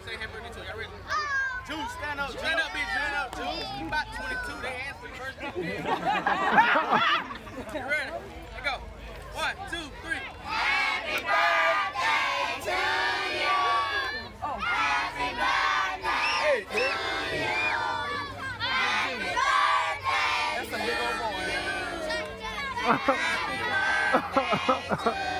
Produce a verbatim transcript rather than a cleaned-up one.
say happy birthday to you. Y'all ready? Juice, stand up. Stand up, bitch. Stand up, Juice. You about twenty-two. They asked for your birthday. You ready? Let's go. One, two, three. Happy birthday to you. Oh. Happy birthday to you. Happy birthday. That's a big old boy. Happy birthday.